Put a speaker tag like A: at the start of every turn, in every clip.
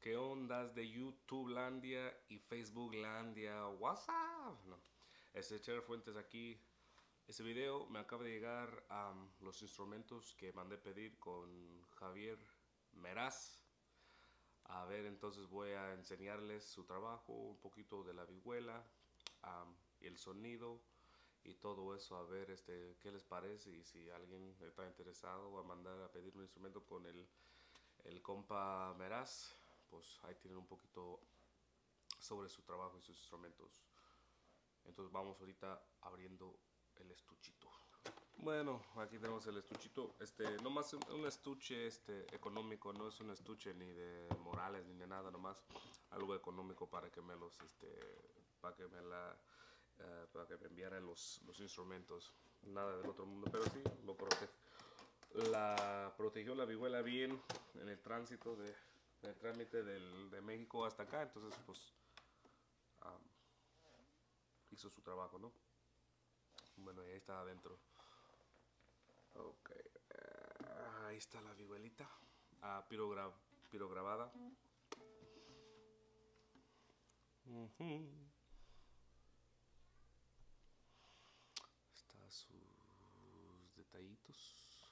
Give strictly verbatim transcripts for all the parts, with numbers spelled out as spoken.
A: ¿Qué ondas de YouTubelandia y Facebooklandia? WhatsApp. No. Este Cher Fuentes aquí. Este video me acaba de llegar a um, los instrumentos que mandé pedir con Javier Meraz. A ver, entonces voy a enseñarles su trabajo, un poquito de la vihuela, um, y el sonido y todo eso. A ver este qué les parece y si alguien está interesado a mandar a pedir un instrumento con el, el compa Meraz, pues ahí tienen un poquito sobre su trabajo y sus instrumentos. Entonces vamos ahorita abriendo el estuchito. Bueno, aquí tenemos el estuchito, este, nomás un estuche este, económico, no es un estuche ni de Morales ni de nada, nomás algo económico para que me los, este, para que me la, uh, para que me enviara los, los instrumentos, nada del otro mundo, pero sí, lo protege, la protegió la vihuela bien en el tránsito de, en el trámite del, de México hasta acá, entonces pues um, hizo su trabajo, ¿no? Bueno, y ahí está adentro. Ok, uh, ahí está la vihuelita, uh, pirogra pirograbada. Uh-huh. Está sus detallitos.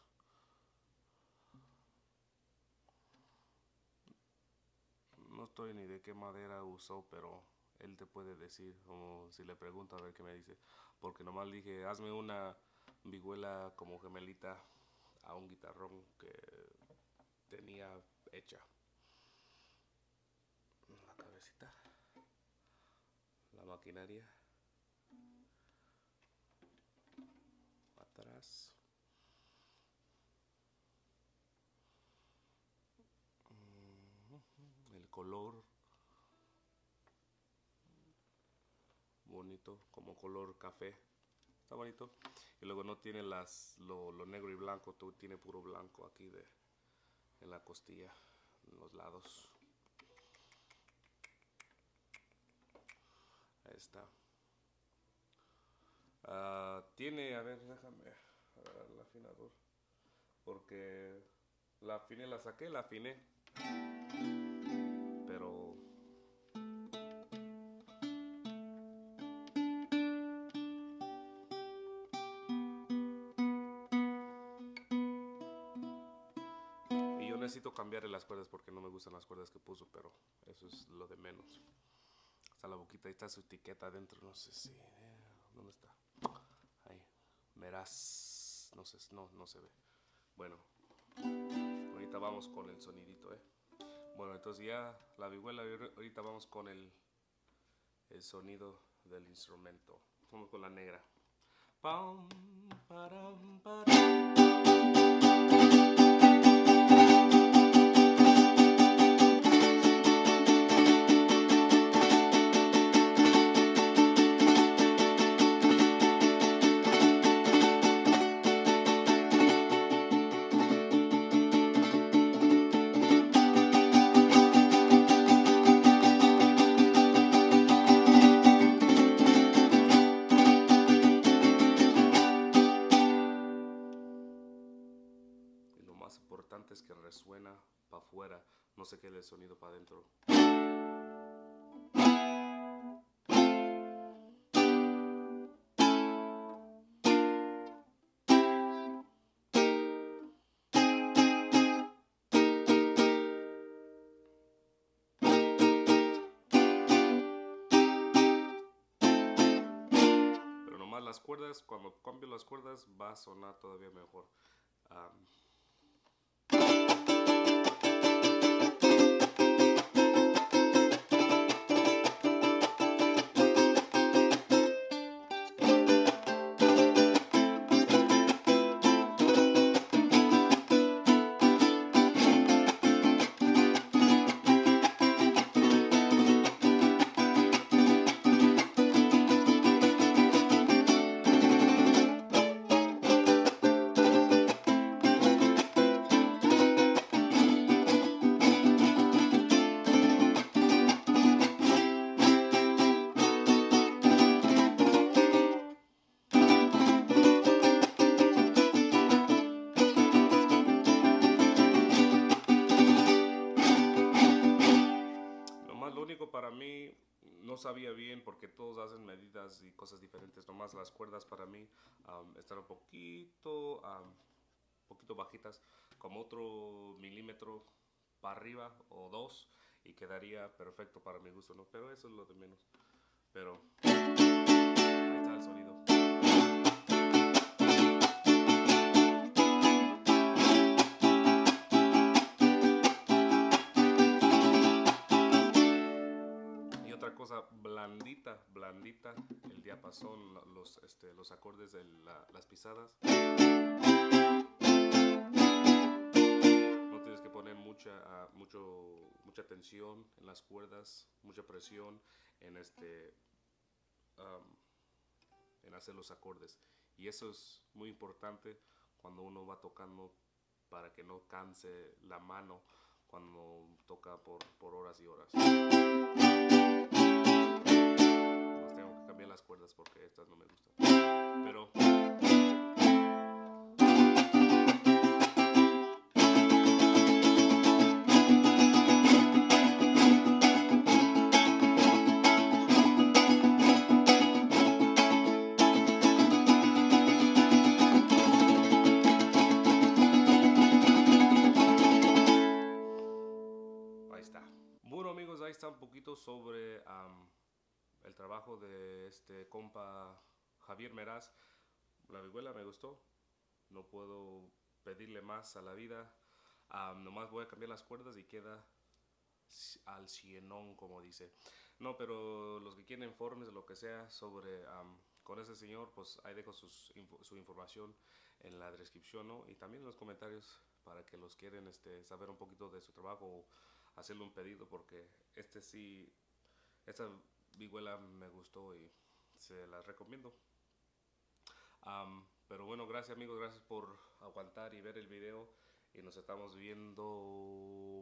A: No estoy ni de qué madera usó, pero él te puede decir, o si le pregunto a ver qué me dice, porque nomás le dije, hazme una vihuela como gemelita a un guitarrón que tenía hecha. La cabecita, la maquinaria, atrás, el color bonito, como color café, está bonito. Y luego no tiene las lo, lo negro y blanco, todo tiene puro blanco aquí de en la costilla, en los lados. Ahí está. Uh, tiene, a ver, déjame agarrar el afinador, porque la afiné, la saqué, la afiné, pero y yo necesito cambiarle las cuerdas porque no me gustan las cuerdas que puso, pero eso es lo de menos. Hasta la boquita, ahí está su etiqueta adentro, no sé si, ¿dónde está? Ahí, Meraz, no sé, no, no se ve. Bueno, ahorita vamos con el sonidito, eh. Bueno, entonces ya la vihuela, ahorita vamos con el, el sonido del instrumento. Vamos con la negra. Pam, param, param. Más importante es que resuena para afuera, no se quede el sonido para adentro. Pero nomás las cuerdas, cuando cambio las cuerdas va a sonar todavía mejor. Um, para mí no sabía bien porque todos hacen medidas y cosas diferentes. Nomás las cuerdas para mí um, están un poquito, um, poquito bajitas, como otro milímetro para arriba o dos y quedaría perfecto para mi gusto, ¿no? Pero eso es lo de menos. Pero ahí está el sonido. Y otra cosa, blandita, blandita, el diapasón, los, este, los acordes de la, las pisadas. No tienes que poner mucha, uh, mucho, mucha tensión en las cuerdas, mucha presión en este... Um, en hacer los acordes, y eso es muy importante cuando uno va tocando para que no canse la mano cuando toca por, por horas y horas. Pues tengo que cambiar las cuerdas porque estas no me gustan, pero bueno amigos, ahí está un poquito sobre um, el trabajo de este compa Javier Meraz. La vihuela me gustó, no puedo pedirle más a la vida. Um, nomás voy a cambiar las cuerdas y queda al cienón, como dice. No, pero los que quieren informes, lo que sea sobre um, con ese señor, pues ahí dejo sus, info, su información en la descripción, ¿no? Y también en los comentarios para que los quieren este, saber un poquito de su trabajo o hacerle un pedido, porque este sí, esta vihuela me gustó y se la recomiendo. Um, pero bueno, gracias amigos, gracias por aguantar y ver el video y nos estamos viendo